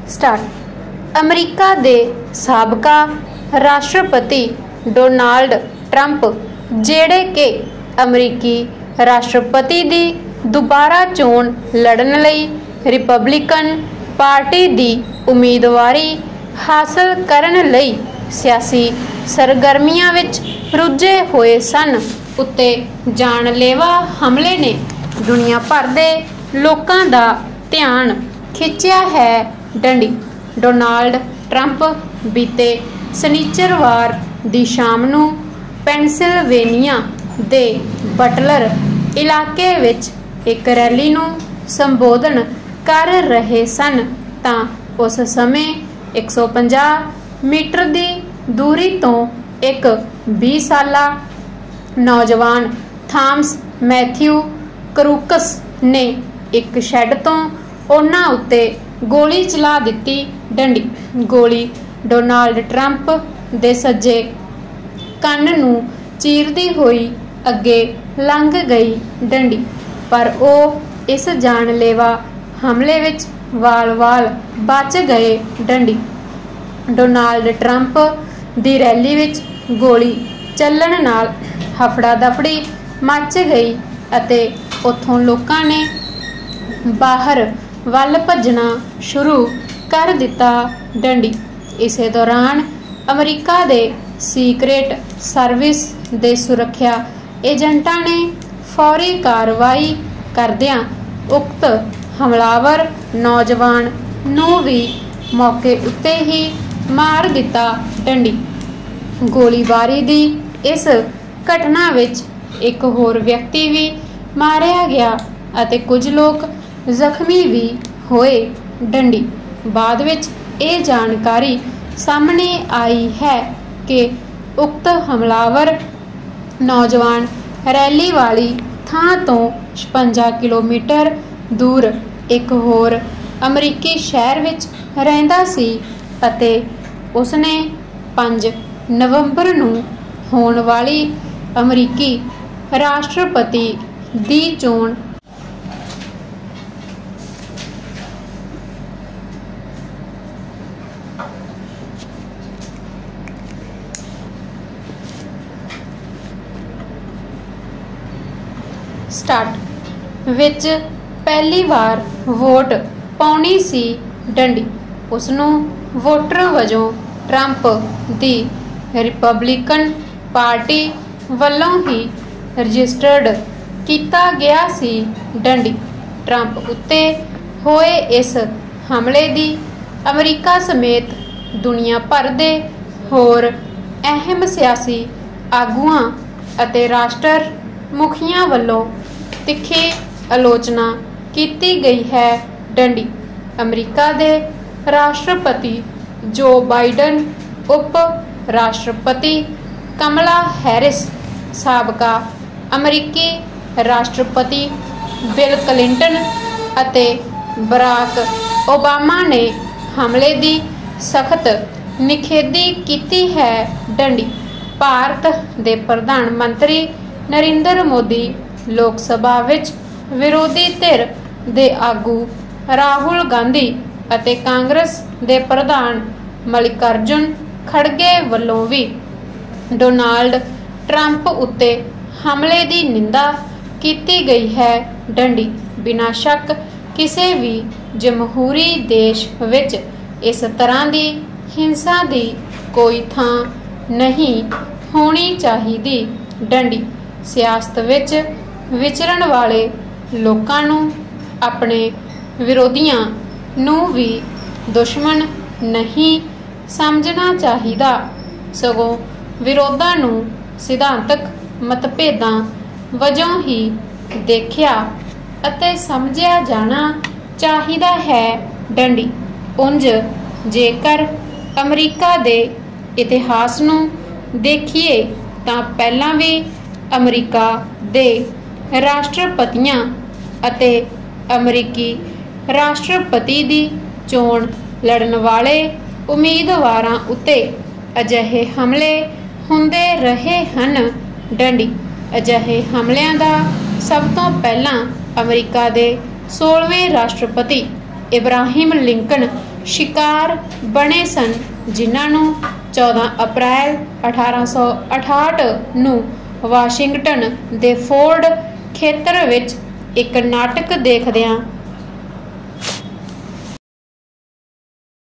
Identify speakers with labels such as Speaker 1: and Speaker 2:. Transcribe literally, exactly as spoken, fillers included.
Speaker 1: Start. अमरीका दे साबका राष्ट्रपति Donald Trump जेड़े के अमरीकी राष्ट्रपति दी दुबारा चोण लड़न लई रिपब्लिकन पार्टी दी उम्मीदवारी हासिल करन लई सियासी सरगर्मियां विच रुझे होए सन उत्ते जानलेवा हमले ने दुनिया भर दे लोकां दा ध्यान खिंचिया है। डंडी डोनाल्ड ट्रंप बीते शनिचरवार दी शाम नूं पेनसिल्वेनिया दे बटलर इलाके विच एक रैली नूं संबोधन कर रहे सन तां उस समय एक सौ पचास मीटर दी दूरी तो एक बीह साला नौजवान थॉमस मैथ्यू करूकस ने एक शैड तो उन्हां उत्ते गोली चला दिती। डंडी गोली डोनाल्ड ट्रंप दे सज्जे ਕੰਨ ਨੂੰ ਚੀਰਦੀ ਹੋਈ ਅੱਗੇ ਲੰਘ ਗਈ। ਡੰਡੀ ਪਰ ਉਹ ਇਸ ਜਾਨਲੇਵਾ ਹਮਲੇ ਵਿੱਚ ਵਾਲ-ਵਾਲ ਬਚ ਗਏ। ਡੰਡੀ ਡੋਨਾਲਡ ਟਰੰਪ ਦੀ ਰੈਲੀ ਵਿੱਚ ਗੋਲੀ ਚੱਲਣ ਨਾਲ ਹਫੜਾ ਦਫੜੀ ਮਚ ਗਈ ਅਤੇ ਉੱਥੋਂ ਲੋਕਾਂ ਨੇ ਬਾਹਰ ਵੱਲ ਭੱਜਣਾ ਸ਼ੁਰੂ ਕਰ ਦਿੱਤਾ। ਡੰਡੀ ਇਸੇ ਦੌਰਾਨ ਅਮਰੀਕਾ ਦੇ ਸੀਕ੍ਰੇਟ ਸਰਵਿਸ ਦੇ ਸੁਰੱਖਿਆ ਏਜੰਟਾਂ ਨੇ ਫੌਰੀ ਕਾਰਵਾਈ ਕਰਦਿਆਂ ਉਕਤ ਹਮਲਾਵਰ ਨੌਜਵਾਨ ਨੂੰ ਵੀ ਮੌਕੇ ਉੱਤੇ ਹੀ ਮਾਰ ਦਿੱਤਾ। ਡੰਡੀ ਗੋਲੀਬਾਰੀ ਦੀ ਇਸ ਘਟਨਾ ਵਿੱਚ ਇੱਕ ਹੋਰ ਵਿਅਕਤੀ ਵੀ ਮਾਰਿਆ ਗਿਆ ਅਤੇ ਕੁਝ ਲੋਕ ਜ਼ਖਮੀ ਵੀ ਹੋਏ। ਡੰਡੀ ਬਾਅਦ ਵਿੱਚ ਇਹ ਜਾਣਕਾਰੀ ਸਾਹਮਣੇ ਆਈ ਹੈ ਕਿ ਉਕਤ ਹਮਲਾਵਰ ਨੌਜਵਾਨ ਰੈਲੀ ਵਾਲੀ ਥਾਂ ਤੋਂ ਛਪੰਜਾ ਕਿਲੋਮੀਟਰ ਦੂਰ ਇੱਕ ਹੋਰ ਅਮਰੀਕੀ ਸ਼ਹਿਰ ਵਿੱਚ ਰਹਿੰਦਾ ਸੀ ਅਤੇ ਉਸਨੇ ਪੰਜ ਨਵੰਬਰ ਨੂੰ ਹੋਣ ਵਾਲੀ ਅਮਰੀਕੀ ਰਾਸ਼ਟਰਪਤੀ ਦੀ ਚੋਣ ਸਟਾਰਟ ਵਿੱਚ ਪਹਿਲੀ ਵਾਰ ਵੋਟ ਪਾਉਣੀ ਸੀ। ਡੰਡੀ ਉਸਨੂੰ ਵੋਟਰ ਵਜੋਂ ਟਰੰਪ ਦੀ ਰਿਪਬਲਿਕਨ ਪਾਰਟੀ ਵੱਲੋਂ ਹੀ ਰਜਿਸਟਰਡ ਕੀਤਾ ਗਿਆ ਸੀ। ਡੰਡੀ ਟਰੰਪ ਉੱਤੇ ਹੋਏ ਇਸ ਹਮਲੇ ਦੀ ਅਮਰੀਕਾ ਸਮੇਤ ਦੁਨੀਆ ਭਰ ਦੇ ਹੋਰ ਅਹਿਮ ਸਿਆਸੀ ਆਗੂਆਂ ਅਤੇ ਰਾਸ਼ਟਰ ਮੁਖੀਆਂ ਵੱਲੋਂ ਤਿੱਖੀ ਆਲੋਚਨਾ ਕੀਤੀ ਗਈ ਹੈ। ਡੰਡੀ ਅਮਰੀਕਾ ਦੇ ਰਾਸ਼ਟਰਪਤੀ ਜੋ ਬਾਈਡਨ, ਉਪ ਰਾਸ਼ਟਰਪਤੀ ਕਮਲਾ ਹੈਰਿਸ, ਸਾਬਕਾ ਅਮਰੀਕੀ ਰਾਸ਼ਟਰਪਤੀ ਬਿਲ ਕਲਿੰਟਨ ਅਤੇ ਬਰਾਕ ਓਬਾਮਾ ਨੇ ਹਮਲੇ ਦੀ ਸਖਤ ਨਿਖੇਧੀ ਕੀਤੀ ਹੈ। ਡੰਡੀ ਭਾਰਤ ਦੇ ਪ੍ਰਧਾਨ ਮੰਤਰੀ ਨਰਿੰਦਰ ਮੋਦੀ ਲੋਕ ਸਭਾ ਵਿੱਚ ਵਿਰੋਧੀ ਧਿਰ ਦੇ ਆਗੂ ਰਾਹੁਲ ਗਾਂਧੀ ਅਤੇ ਕਾਂਗਰਸ ਦੇ ਪ੍ਰਧਾਨ ਮਲਿਕਾਰਜੁਨ ਖੜਗੇ ਵੱਲੋਂ ਵੀ ਡੋਨਾਲਡ ਟਰੰਪ ਉੱਤੇ ਹਮਲੇ ਦੀ ਨਿੰਦਾ ਕੀਤੀ ਗਈ ਹੈ। ਡੰਡੀ ਬਿਨਾਂ ਸ਼ੱਕ ਕਿਸੇ ਵੀ ਜਮਹੂਰੀ ਦੇਸ਼ ਵਿੱਚ ਇਸ ਤਰ੍ਹਾਂ ਦੀ ਹਿੰਸਾ ਦੀ ਕੋਈ ਥਾਂ ਨਹੀਂ ਹੋਣੀ ਚਾਹੀਦੀ। ਡੰਡੀ ਸਿਆਸਤ ਵਿੱਚ ਵਿਚਰਨ ਵਾਲੇ ਲੋਕਾਂ ਨੂੰ ਆਪਣੇ ਵਿਰੋਧੀਆਂ ਨੂੰ ਵੀ ਦੁਸ਼ਮਣ ਨਹੀਂ ਸਮਝਣਾ ਚਾਹੀਦਾ, ਸਗੋਂ ਵਿਰੋਧਾਂ ਨੂੰ ਸਿਧਾਂਤਕ ਮਤਭੇਦਾਂ ਵਜੋਂ ਹੀ ਦੇਖਿਆ ਅਤੇ ਸਮਝਿਆ ਜਾਣਾ ਚਾਹੀਦਾ ਹੈ। ਡੰਡੀ ਉਂਝ ਜੇਕਰ ਅਮਰੀਕਾ ਦੇ ਇਤਿਹਾਸ ਨੂੰ ਦੇਖੀਏ ਤਾਂ ਪਹਿਲਾਂ ਵੀ ਅਮਰੀਕਾ ਦੇ ਰਾਸ਼ਟਰਪਤੀਆਂ ਅਤੇ ਅਮਰੀਕੀ ਰਾਸ਼ਟਰਪਤੀ ਦੀ ਚੋਣ ਲੜਨ ਵਾਲੇ ਉਮੀਦਵਾਰਾਂ ਉੱਤੇ ਅਜਿਹੇ ਹਮਲੇ ਹੁੰਦੇ ਰਹੇ ਹਨ। ਡੰਡੀ ਅਜਿਹੇ ਹਮਲਿਆਂ ਦਾ ਸਭ ਤੋਂ ਪਹਿਲਾਂ ਅਮਰੀਕਾ ਦੇ ਸੋਲ੍ਹਵੇਂ ਰਾਸ਼ਟਰਪਤੀ ਇਬਰਾਹਿਮ ਲਿੰਕਨ शिकार बने सन, जिन्हां नूं चौदह अप्रैल अठारह सौ अठाहठ नूं वाशिंगटन दे फोर्ड खेतर विच एक नाटक देखदियां